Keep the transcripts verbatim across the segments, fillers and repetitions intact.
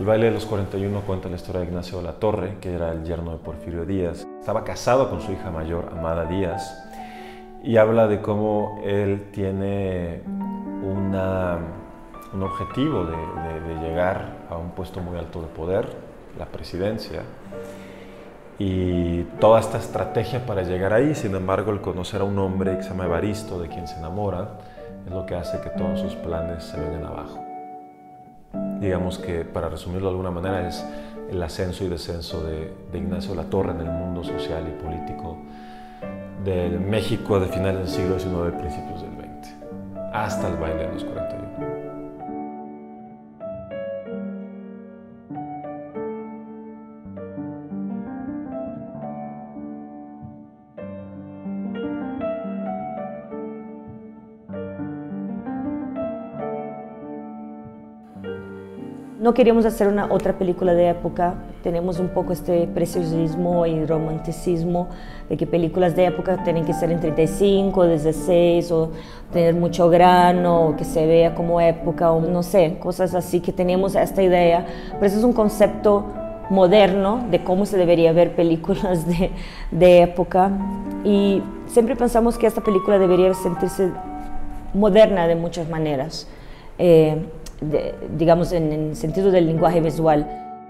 baile de los cuarenta y uno cuenta la historia de Ignacio de la Torre, que era el yerno de Porfirio Díaz. Estaba casado con su hija mayor, Amada Díaz, y habla de cómo él tiene una, un objetivo de, de, de llegar a un puesto muy alto de poder, la presidencia, y toda esta estrategia para llegar ahí. Sin embargo, el conocer a un hombre que se llama Evaristo, de quien se enamora, es lo que hace que todos sus planes se vengan abajo. Digamos que, para resumirlo de alguna manera, es el ascenso y descenso de, de Ignacio de la Torre en el mundo social y político del México de finales del siglo diecinueve y principios del veinte, hasta el baile de los cuarenta y uno. No queríamos hacer una otra película de época, tenemos un poco este preciosismo y romanticismo de que películas de época tienen que ser en treinta y cinco, dieciséis, o tener mucho grano, o que se vea como época, o no sé, cosas así, que teníamos esta idea, pero eso es un concepto moderno de cómo se debería ver películas de, de época, y siempre pensamos que esta película debería sentirse moderna de muchas maneras. Eh, De, digamos, en el sentido del lenguaje visual.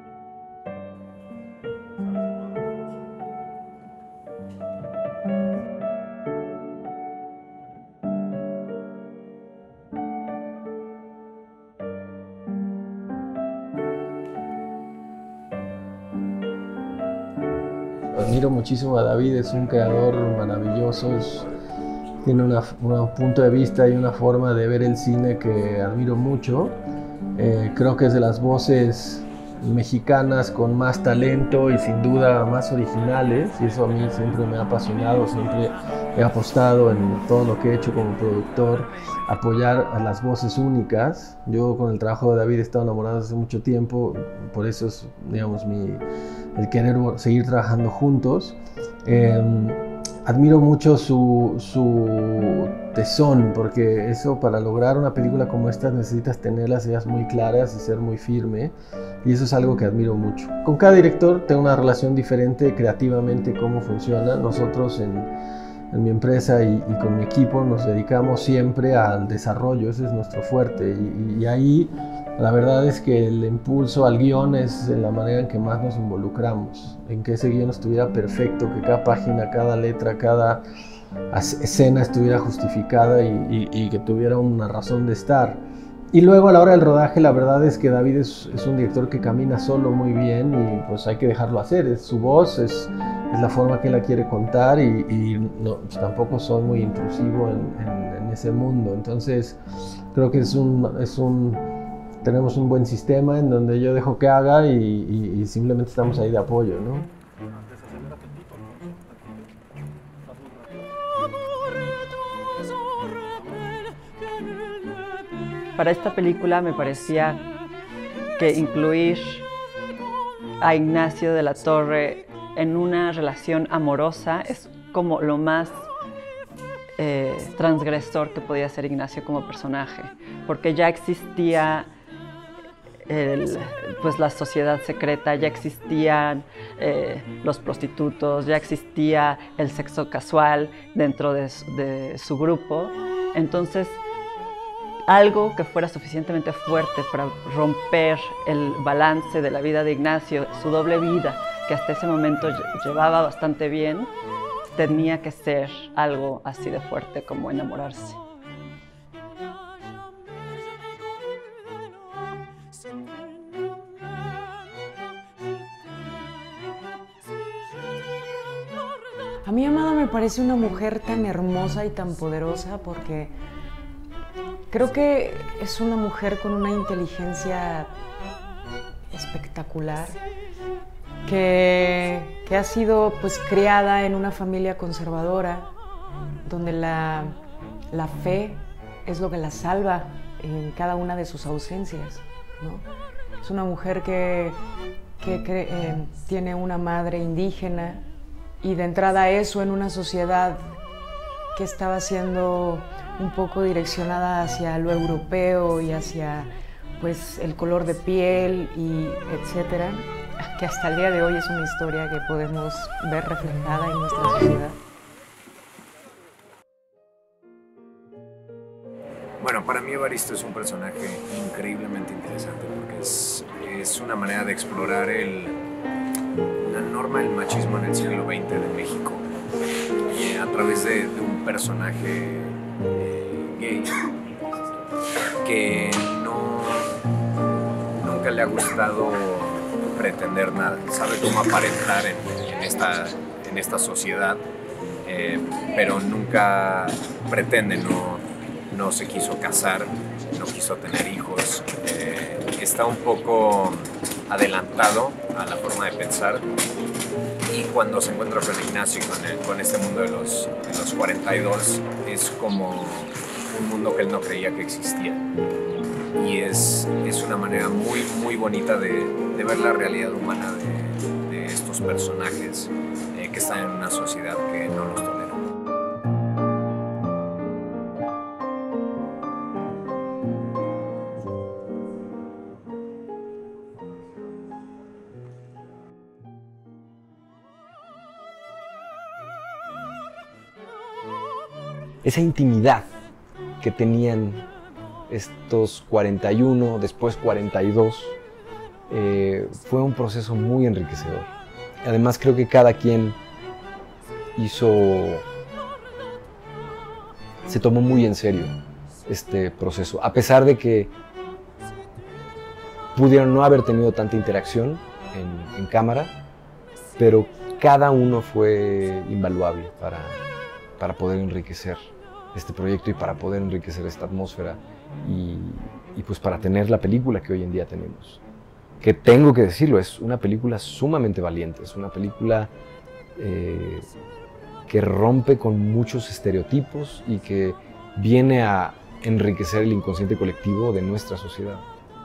Admiro muchísimo a David, es un creador maravilloso, es, tiene una, un punto de vista y una forma de ver el cine que admiro mucho. Eh, creo que es de las voces mexicanas con más talento y sin duda más originales, y eso a mí siempre me ha apasionado, siempre he apostado en todo lo que he hecho como productor, apoyar a las voces únicas. Yo con el trabajo de David he estado enamorado hace mucho tiempo, por eso es, digamos, mi, el querer seguir trabajando juntos. Eh, Admiro mucho su, su tesón, porque eso, para lograr una película como esta, necesitas tener las ideas muy claras y ser muy firme, y eso es algo que admiro mucho. Con cada director tengo una relación diferente creativamente, cómo funciona. Nosotros en, en mi empresa y, y con mi equipo nos dedicamos siempre al desarrollo, ese es nuestro fuerte, y, y ahí la verdad es que el impulso al guión es la manera en que más nos involucramos, en que ese guión estuviera perfecto, que cada página, cada letra, cada escena estuviera justificada y, y, y que tuviera una razón de estar. Y luego, a la hora del rodaje, la verdad es que David es, es un director que camina solo muy bien, y pues hay que dejarlo hacer, es su voz, es, es la forma que él la quiere contar, y, y no, pues tampoco soy muy intrusivo en, en, en ese mundo. Entonces creo que es un, es un tenemos un buen sistema en donde yo dejo que haga y, y, y simplemente estamos ahí de apoyo, ¿no? Para esta película me parecía que incluir a Ignacio de la Torre en una relación amorosa es como lo más eh, transgresor que podía ser Ignacio como personaje, porque ya existía El, pues la sociedad secreta, ya existían eh, los prostitutos, ya existía el sexo casual dentro de, de su grupo. Entonces, algo que fuera suficientemente fuerte para romper el balance de la vida de Ignacio, su doble vida, que hasta ese momento llevaba bastante bien, tenía que ser algo así de fuerte como enamorarse. A mí Amada me parece una mujer tan hermosa y tan poderosa, porque creo que es una mujer con una inteligencia espectacular, que, que ha sido pues criada en una familia conservadora, donde la, la fe es lo que la salva en cada una de sus ausencias, ¿no? Es una mujer que, que, que eh, tiene una madre indígena, y de entrada eso en una sociedad que estaba siendo un poco direccionada hacia lo europeo y hacia pues el color de piel y etcétera, que hasta el día de hoy es una historia que podemos ver reflejada en nuestra sociedad. Bueno, para mí Evaristo es un personaje increíblemente interesante porque es, es una manera de explorar el, la norma del machismo en el siglo veinte de México y a través de, de un personaje eh, gay que no, nunca le ha gustado pretender nada, sabe cómo aparentar en, en, esta, en esta sociedad, eh, pero nunca pretende, no no se quiso casar, no quiso tener hijos, eh, está un poco adelantado a la forma de pensar y cuando se encuentra con Ignacio y con, el, con este mundo de los, de los cuarenta y dos es como un mundo que él no creía que existía y es, es una manera muy muy bonita de, de ver la realidad humana de, de estos personajes eh, que están en una sociedad que no los tolera. Esa intimidad que tenían estos cuarenta y uno, después cuarenta y dos, eh, fue un proceso muy enriquecedor. Además creo que cada quien hizo, se tomó muy en serio este proceso, a pesar de que pudieron no haber tenido tanta interacción en, en cámara, pero cada uno fue invaluable para, para poder enriquecer este proyecto y para poder enriquecer esta atmósfera y, y pues para tener la película que hoy en día tenemos. Que tengo que decirlo, es una película sumamente valiente, es una película eh, que rompe con muchos estereotipos y que viene a enriquecer el inconsciente colectivo de nuestra sociedad.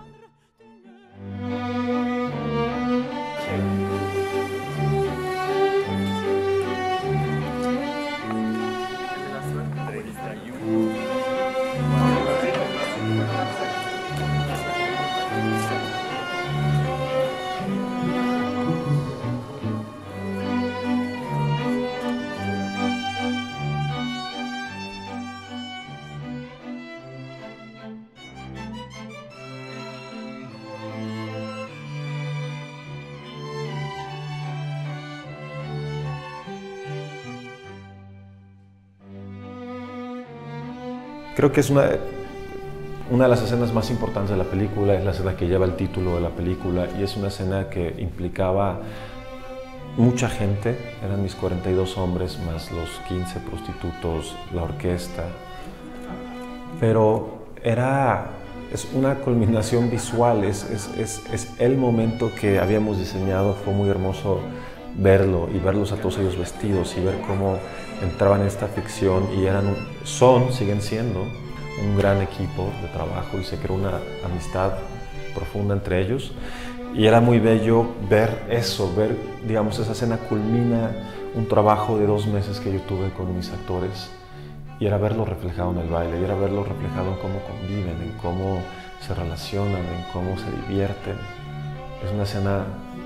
Creo que es una, una de las escenas más importantes de la película, es la escena que lleva el título de la película y es una escena que implicaba mucha gente, eran mis cuarenta y dos hombres más los quince prostitutos, la orquesta, pero era, es una culminación visual, es, es, es, es el momento que habíamos diseñado, fue muy hermoso verlo y verlos a todos ellos vestidos y ver cómo entraban en esta ficción y eran, un, son, siguen siendo un gran equipo de trabajo y se creó una amistad profunda entre ellos y era muy bello ver eso, ver, digamos, esa escena culmina un trabajo de dos meses que yo tuve con mis actores y era verlo reflejado en el baile, y era verlo reflejado en cómo conviven, en cómo se relacionan, en cómo se divierten. Es una escena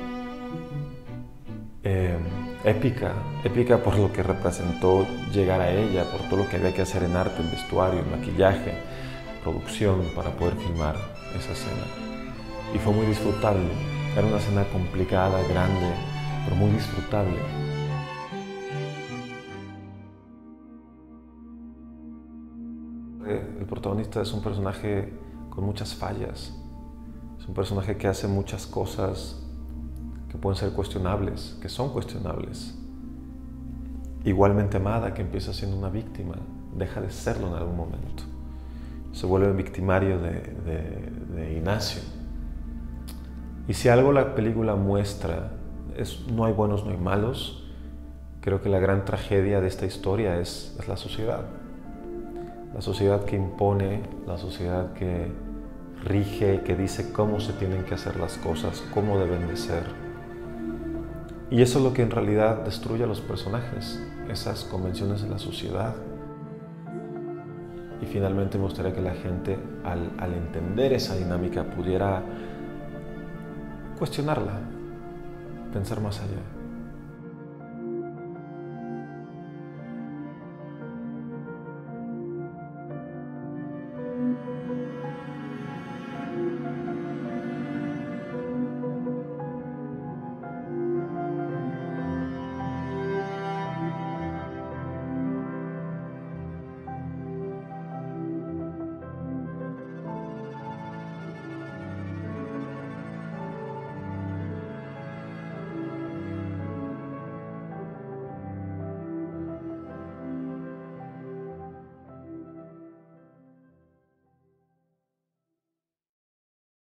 Eh, épica, épica por lo que representó llegar a ella, por todo lo que había que hacer en arte, en vestuario, en maquillaje, producción para poder filmar esa escena. Y fue muy disfrutable, era una escena complicada, grande, pero muy disfrutable. El protagonista es un personaje con muchas fallas, es un personaje que hace muchas cosas que pueden ser cuestionables, que son cuestionables. Igualmente Amada, que empieza siendo una víctima, deja de serlo en algún momento. Se vuelve victimario de, de, de Ignacio. Y si algo la película muestra, es, no hay buenos, no hay malos, creo que la gran tragedia de esta historia es, es la sociedad. La sociedad que impone, la sociedad que rige, que dice cómo se tienen que hacer las cosas, cómo deben de ser. Y eso es lo que en realidad destruye a los personajes, esas convenciones de la sociedad. y finalmente me gustaría que la gente, al, al entender esa dinámica, pudiera cuestionarla, pensar más allá.